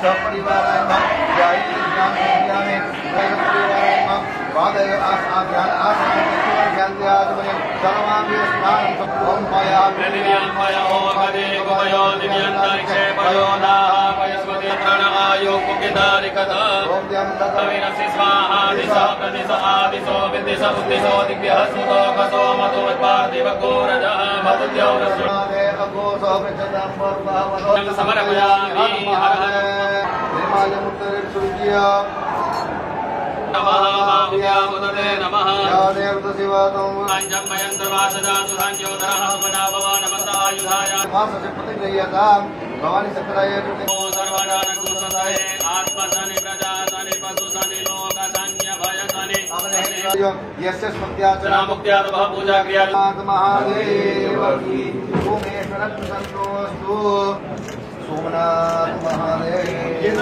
सपरिवाराय नमः जय ज्ञान ज्ञाने परिवाराय नमः वादय आज्ञान आसन ज्ञान ध्यान सर्वांगे स्नान ओम माया दिव्यां माया ओगदे गोयो दिव्यांतरिक्षे पयोदा पयस्वते प्रणआयो कुकिदारिकदा ओम ज्ञान तविनसि स्वाहा दिशा प्रतिशा आदिशो विदिशा उद्दिशो दिव्यः सुतो कसो मतो पार्थिव घोरजा मधुद्यो रसुनादे अगो सोपचदं वर्वावनो समर्पयामि हर हर निर्माल्यमुत्तरे सूर्या नमः माभ्यामुदते नमः या देवतशिवातं पंचमयन्त्रवासदातु संयोधनः उपनाभव नमस्तायुधाय मासस्य प्रतिगृह्यतां भवानी सत्राय सर्वदानकुसदये आत्मसनि प्रजासनि पशुसनि लोकसन्यभयसनि यस्य स्मृत्याचना मुक्त्यात् पूजा क्रिया महादेव की सोमेश्वर प्रसन्नोस्तु सोमनाथ महादेव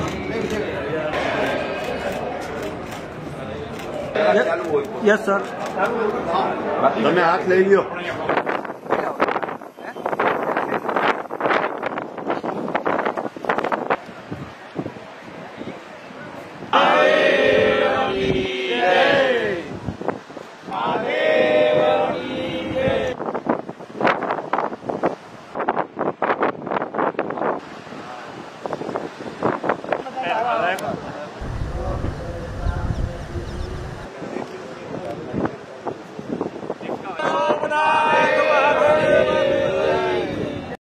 यस सर તમે હાથ લઈ લ્યો Alright.